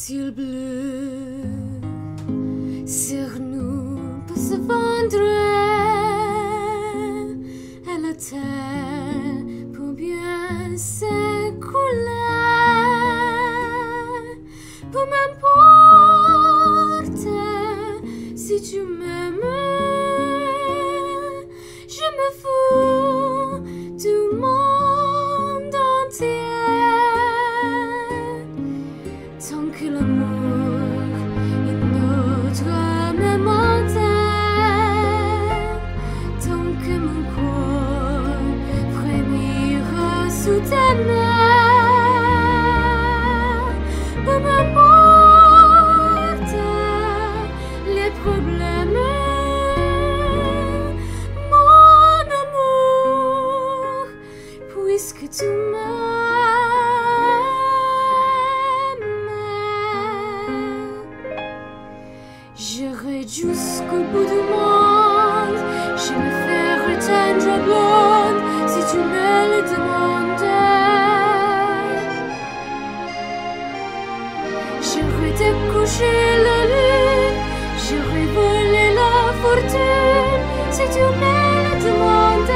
ciel bleu sur nous peut se vendre et la terre pour bien s'écouler. Peu m'importe si tu m'aimes, je me fous du monde entier. Tant que l'amour est notre mémoire, tant que mon corps frémira sous tes mains, peu m'importe les problèmes, mon amour, puisque tu m'aimes. J'irai jusqu'au bout du monde, je me ferai tendre blonde si tu me le demandes. J'irai découcher la lune, j'irai voler la fortune si tu me le demandes.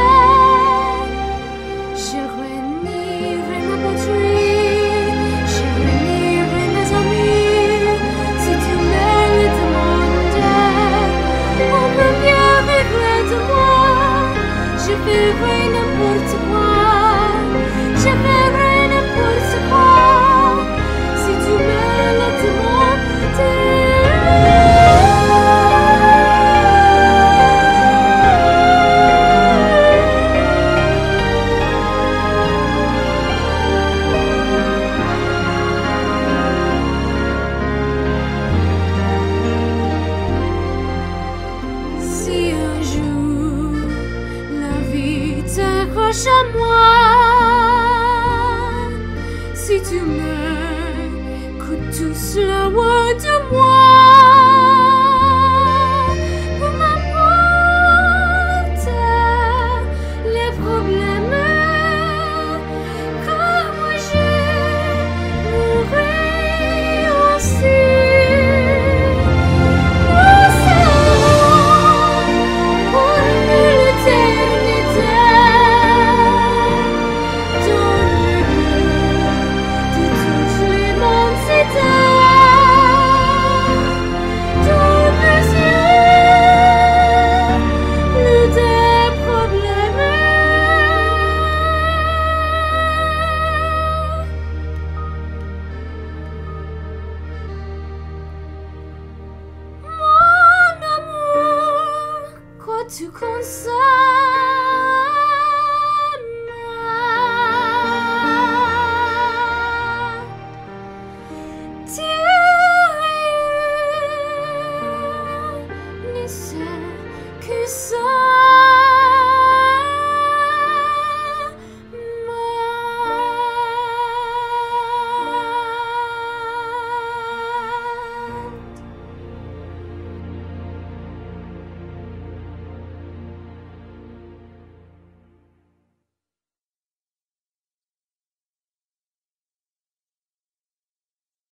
Je renierai ma patrie, je renierai mes amis si tu me le demandes. On peut bien rire de moi, je ferai n'importe quoi, je ferai n'importe quoi si tu me le demandes. Si un jour la vie t'accroche à moi, si tu me coûtes tout cela de moi,